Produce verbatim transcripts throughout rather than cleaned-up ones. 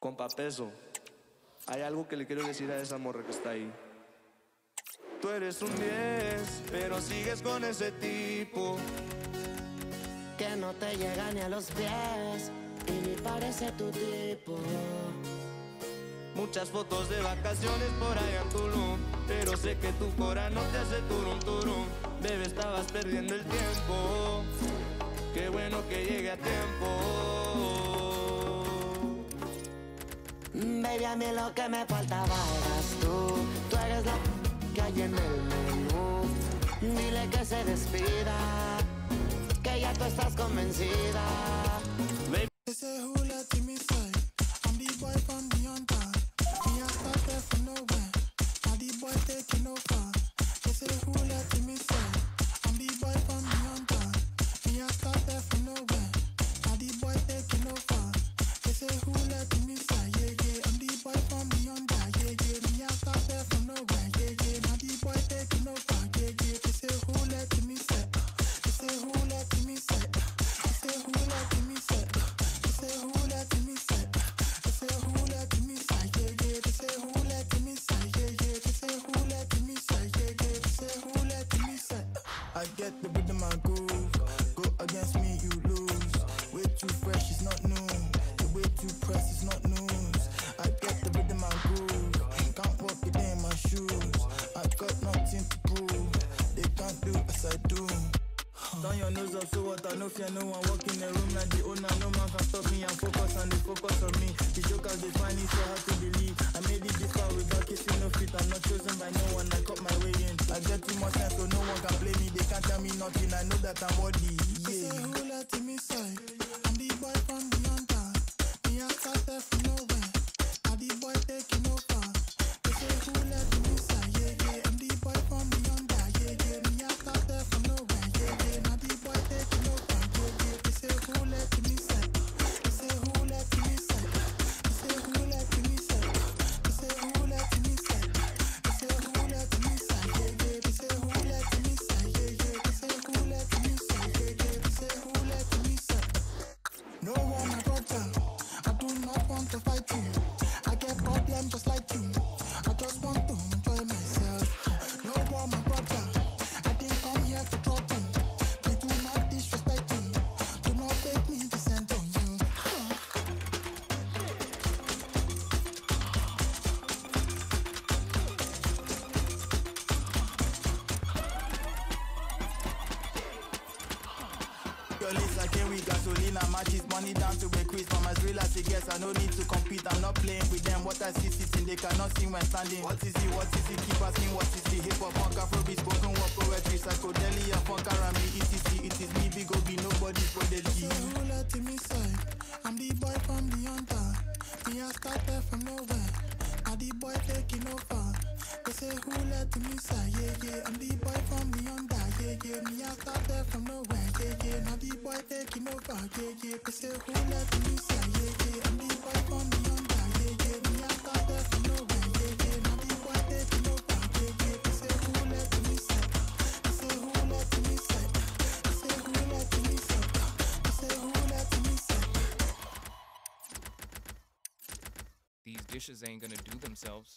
Compa Peso, hay algo que le quiero decir a esa morra que está ahí. Tú eres un diez, pero sigues con ese tipo que no te llega ni a los pies y ni parece tu tipo. Muchas fotos de vacaciones por allá en Tulum, pero sé que tu cora no te hace turum turum. Bebé, estabas perdiendo el tiempo, qué bueno que llegue a tiempo. Baby, a mí lo que me faltaba eras tú. Tú eres la que hay en el menú. Dile que se despida, que ya tú estás convencida. Baby, they say who let me say I'm the boy from the under. Me I started from nowhere. Now the boy taking over. They say who let me say I'm the boy from the under. Me I started from nowhere. Now the boy taking over. They say who let me say yeah yeah I'm the boy from the under. Yeah yeah me I started from nowhere. Yeah yeah now the boy taking over. Yeah yeah they say who let me say. They say who let me say. They say who let me say. They say who let me say. They say who let me say. Yeah yeah they say who let me say. Yeah yeah they say who let me say. Yeah yeah they say who let me say. I get the rhythm and groove. Go against me you lose. Way too fresh it's not new. The way too press is not news. I get the rhythm and groove. Can't walk it in my shoes. I got nothing to prove. They can't do as I do. Turn your nose up so what I know fear no one walk in the room like the owner. No man can stop me and focus and they focus on me. The jokers they find it so hard to believe. I made it this far without kissing no feet. I'm not chosen by no one, I cut my way in. I get too much sense so no one can play me. They can't tell me nothing, I know that I'm worthy. Yeah. They say who let me say I'm the boy from the under. Me I started from nowhere. Now the boy taking over. They say who let me say yeah yeah I'm the boy from the under. Yeah yeah me I started from nowhere. Yeah yeah now the boy taking over. Yeah yeah they say who let me say. They say who let me say. They say who let me say. They say who let me say. They say who let me say. Yeah yeah they say who let me say. Yeah yeah they say who let me say. Yeah yeah they say who let me say. No one I got down. I do not want to fight you. I get problems just like you. I just want to enjoy myself. No one my brother. I didn't come here for trouble. They do not disrespect me. Do not make me descend on you. Your list like here we gasolina matches money down to a quiz from as real as it gets. I no need to compete, I'm not playing with them. What I see sitting, they cannot see when standing. What is it, what is it, keep asking what is it. Hip hop, punk, afrobeat, spoken word, poetry, psychedelia, funk, R and B, et cetera. It is me, big obi, nobody's for the G. So who let me say, I'm the boy from the under. Me I started from nowhere. Now the boy taking over. They say who let me say, yeah yeah I'm the boy from the under. Yeah yeah me I started from nowhere. Yeah yeah now the boy taking over. Yeah yeah they say who let me say. Yeah yeah I'm the boy from the under. Yeah yeah me I started from nowhere. Yeah yeah now the boy taking over. Yeah yeah they say who let me say. They say who let me say. They say who let me say. They say who let me say. These dishes ain't gonna do themselves.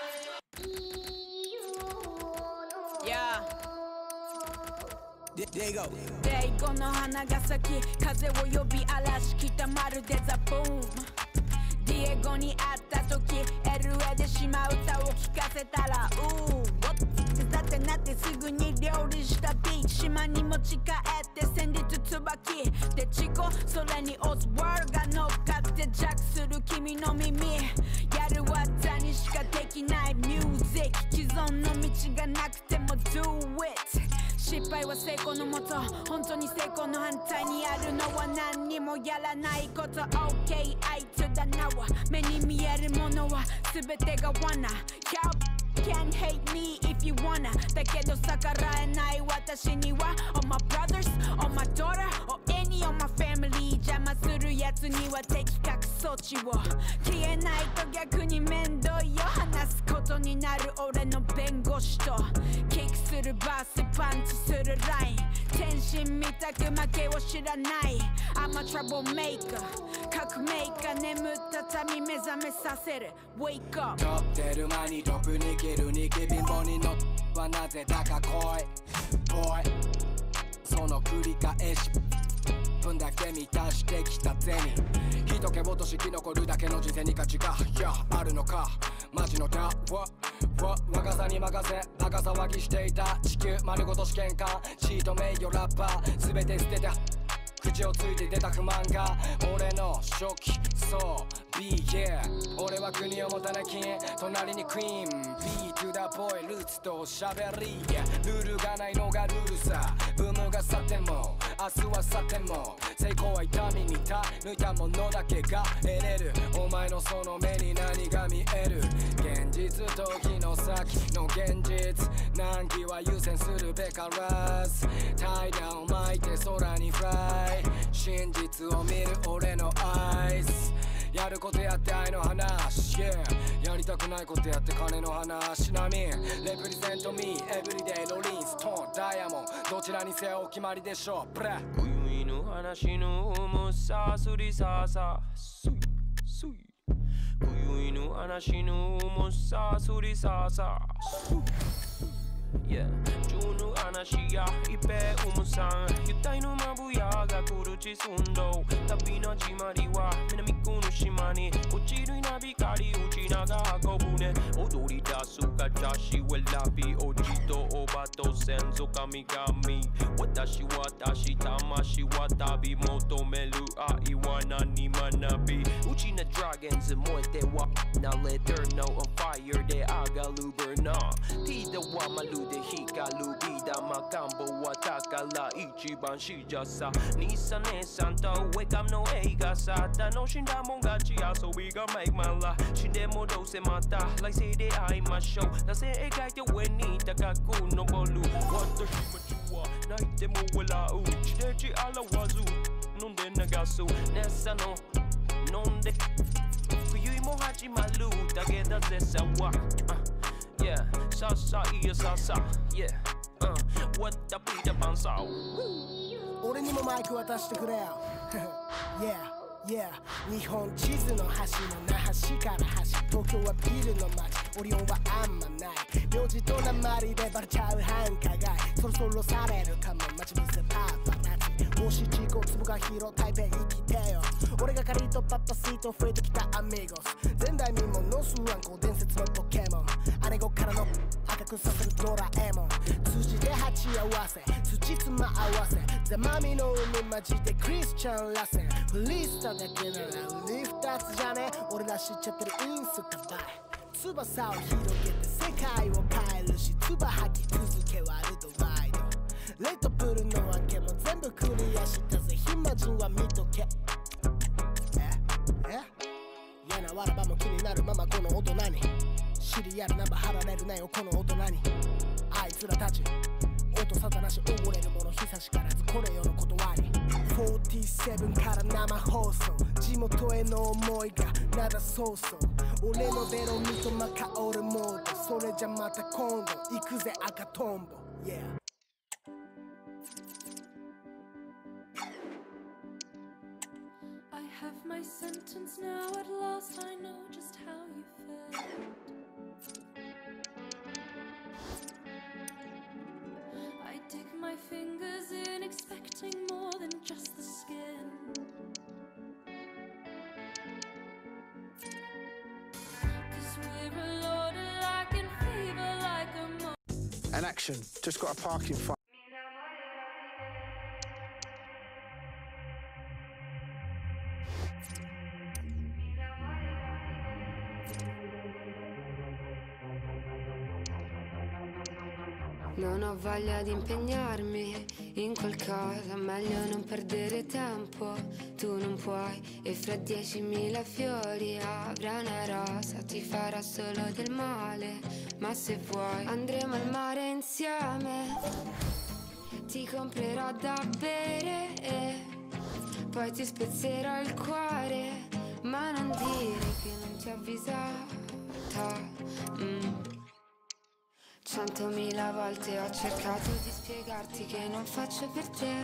Yeah. There you go. デイゴの花が咲き風を呼び嵐来たまるでザ・ブームディエゴに会った時 エルエー で島歌を聴かせたらうー手伝ってなってすぐに料理したビーチ島に持ち帰って戦慄椿でチコそれにオズワールが乗っかってジャックする君の耳やる技にしかできないミュージック既存の道がなくても Do it失敗は成功のもと本当に成功の反対にあるのは何にもやらないこと OK 愛とだなは目に見えるものは全てが罠 Can't hate me if you wanna だけど逆らえない私には All my brothers, all my daughter, or any of my family 邪魔するやつには的確措置を消えないと逆に面倒よ話すことになる俺の弁護士とキックするバースパンチするライン天全身見たく負けを知らない I'm a troublemaker 革命家眠った民目覚めさせる Wake up 撮ってる間に毒に切るニキビモニのはなぜだか濃いぽいその繰り返し分だけ満たしてきた銭人気落とし生き残るだけの人生に価値がいやあるのかマジのダウわ若さに任せバカ騒ぎしていた地球丸ごと試験官シート名誉ラッパー全て捨てて口をついて出た不満が俺の初期そう B yeah 俺は国を持たなき隣にクイーン B to the boy ルーツとしゃべりルールがないのがルールさブームが去っても明日は去っても成功は痛みに耐え抜いたものだけが得れるお前のその目に何が見える現実時の先の現実難儀は優先するべからずタイダを巻いて空にフライ真実を見る俺のアイスやることやって愛の話、yeah、やりたくないことやって金の話なみレプリゼントミーエブリデイロリンストーンダイヤモンドどちらにせよお決まりでしょうブラ今宵の話の重さすりささすいすい今宵の話の重さすりささすいYeah 今日の話や一平うむさんゆったいのまぶやが来る地寸胴旅の始まりは南区の島に落ちる稲光打ちなが運ぶね踊り出す形はラビおじとおばと先祖神々私私魂は旅求める愛は何学びうちなドラゴンズ燃えてはなレターの on fire で上がるブルナーティーダはまるで光るビー玉願望は宝一番しじゃさ兄さん姉さんとウェカムの映画さ楽しんだもん勝ち遊びが make my life 死んでもどうせまた来世で会いましょうなぜ描いて上に高く登る私たちは泣いても笑う地で地表わず飲んで流す姉さんの飲んで冬も始まるだけだぜさは、uh. Yeah, sa sa iya sa sa, yeah, uh, what the Peter Pan saw. 俺にもマイク渡してくれよ。Yeah, yeah. 日本地図の端の那覇市から端、東京はビルの街、オリオンはあんまない。名字と鉛でバレちゃう繁華街、そろそろされるかも待ち伏せパパラッチ。もし地高粒が広台北生きてよ。俺がカリーとパッパスイート増えてきたアミゴス。前代未聞のスワンコ伝説のポケモン。姉子からの赤くさせるドラえもん。辻で鉢合わせ土妻合わせザマミの海マジでクリスチャンらせんフリースタだけなら売り二つじゃね俺ら知っちゃってるインスタバイ翼を広げて世界を変えるし唾吐き続けワールドワイドレッドブルのわけも全部クリアしたぜ暇人は見とけええ嫌なわらばも気になるままこの大人にシリアルナンバー貼られるなよこの大人にあいつらたち音沙汰なし溺れるもの久しからずこれよの断りよんじゅうななから生放送地元への思いがなだそうそう俺のベロミとマカオルモードそれじゃまた今度行くぜ赤トンボ Yeah I have my sentence now at last I know just how you felt I dig my fingers in expecting more than just the skin Cause we're a load alike and fever like a mo- And action, just got a parking fine Non ho voglia di impegnarmi in qualcosa, meglio non perdere tempo, tu non puoi e fra diecimila fiori avrà una rosa, ti farà solo del male, ma se vuoi andremo al mare insieme, ti comprerò da bere e poi ti spezzerò il cuore, ma non dire che non ti ho avvisata, mm. C'è Centomila volte ho cercato di spiegarti che non faccio per te.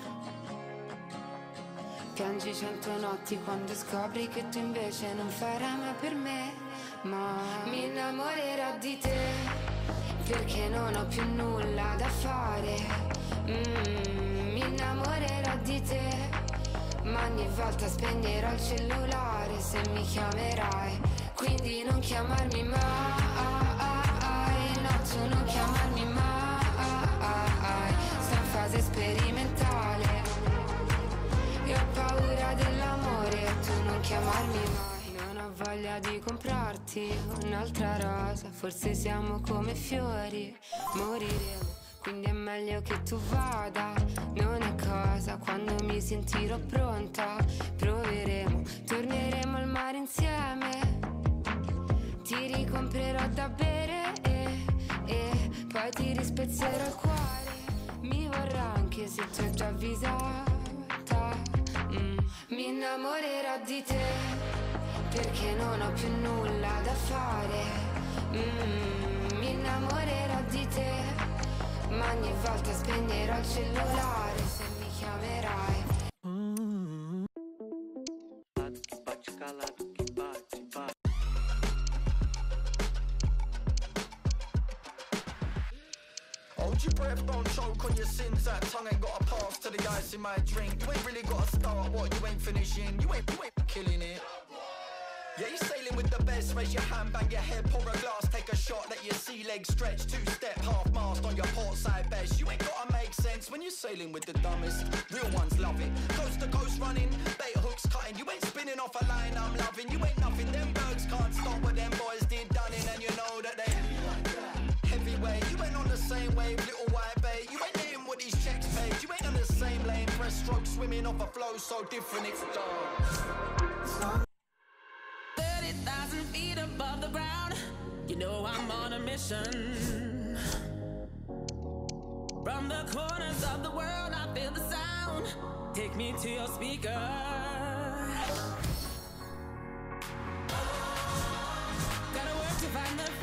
Piangi cento notti quando scopri che tu invece non farai mai per me. Ma mi innamorerò di te, perché non ho più nulla da fare. mm, Mi innamorerò di te, ma ogni volta spegnerò il cellulare se mi chiamerai. Quindi non chiamarmi mai, no, tu non chiamarmi mai. Sto in fase sperimentale, io ho paura dell'amore, tu non chiamarmi mai. Non ho voglia di comprarti un'altra rosa, forse siamo come fiori, moriremo, quindi è meglio che tu vada. Non è cosa, quando mi sentirò pronta proveremo, torneremo al mare insieme. Ti ricomprerò da bere e, e poi ti rispezzerò il cuore. Mi vorrà anche se ti ho già avvisata. mm. Mi innamorerò di te, perché non ho più nulla da fare. mm. Mi innamorerò di te, ma ogni volta spegnerò il cellulare se mi chiamerai. Mm-hmm. Hold your breath, don't choke on your sins. That tongue ain't got a pass to the ice in my drink. You ain't really got to start what you ain't finishing. You ain't, you ain't killing it. Yeah, you're sailing with the best. Raise your hand, bang your head, pour a glass, take a shot, let your sea legs stretch. Two-step, half-mast on your port side best. You ain't gotta make sense when you're sailing with the dumbest. Real ones love it. Coast to coast running, bait hooks cutting. You ain't spinning off a line I'm loving. You ain't nothing, them birds can't stop what them boys did done in. And you know that they heavyweight. You ain't on the same wave, little white bait. You ain't hitting what these checks paid. You ain't on the same lane, breaststroke swimming off a flow so different it's dark. thirty thousand feet above the ground, you know I'm on a mission. From the corners of the world I feel the sound, take me to your speaker. Gotta work to find the